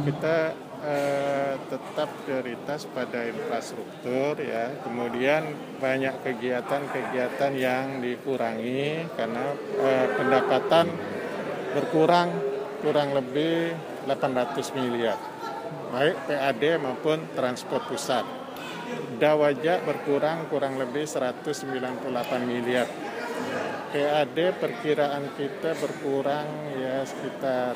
kita tetap prioritas pada infrastruktur ya. Kemudian banyak kegiatan-kegiatan yang dikurangi karena pendapatan berkurang kurang lebih 800 miliar. Baik PAD maupun transport pusat. Dawajak berkurang kurang lebih 198 miliar. PAD perkiraan kita berkurang ya sekitar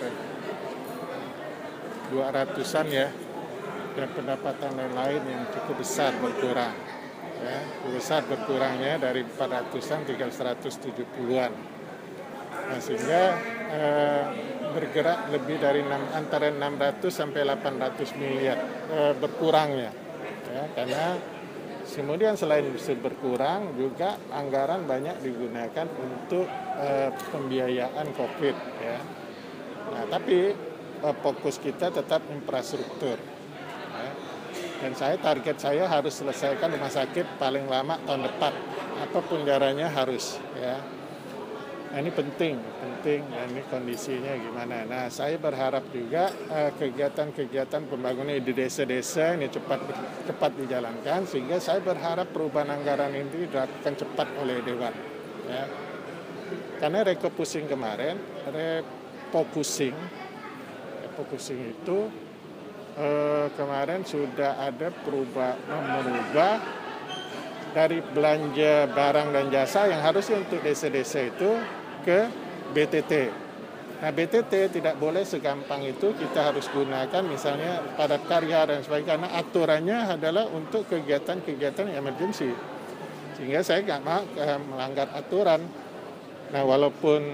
200-an ya, dan pendapatan lain-lain yang cukup besar berkurang ya, besar berkurangnya dari 400-an tinggal 170-an. Nah, sehingga bergerak lebih dari antara 600 sampai 800 miliar berkurangnya ya, karena kemudian selain bisa berkurang juga anggaran banyak digunakan untuk pembiayaan COVID ya. Nah, tapi fokus kita tetap infrastruktur ya. Dan target saya harus selesaikan rumah sakit paling lama tahun depan, apapun caranya harus ya. Nah, ini penting ya, ini kondisinya gimana. Nah, saya berharap juga kegiatan-kegiatan pembangunan di desa-desa ini cepat dijalankan, sehingga saya berharap perubahan anggaran ini dilakukan cepat oleh Dewan ya. Karena refocusing kemarin, refocusing itu kemarin sudah ada merubah dari belanja barang dan jasa yang harusnya untuk desa-desa itu ke BTT. Nah, BTT tidak boleh segampang itu kita harus gunakan misalnya padat karya dan sebagainya, karena aturannya adalah untuk kegiatan-kegiatan emergensi. Sehingga saya nggak mau melanggar aturan. Nah, walaupun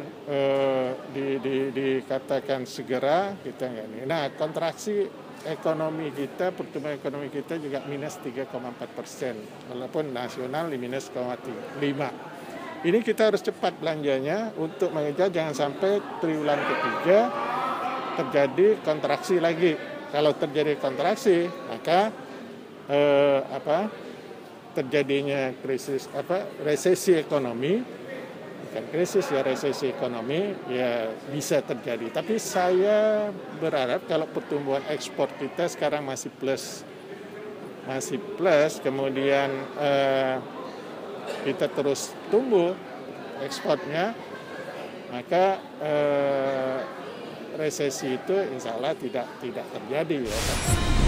dikatakan segera, kita nggak ini. Nah, kontraksi ekonomi kita, pertumbuhan ekonomi kita juga minus 3,4%, walaupun nasional di minus 0,5. Ini kita harus cepat belanjanya untuk mengejar jangan sampai triwulan ketiga terjadi kontraksi lagi. Kalau terjadi kontraksi, maka terjadinya resesi ekonomi. Resesi ekonomi ya bisa terjadi. Tapi saya berharap kalau pertumbuhan ekspor kita sekarang masih plus, kemudian kita terus tumbuh ekspornya, maka resesi itu insya Allah tidak terjadi ya.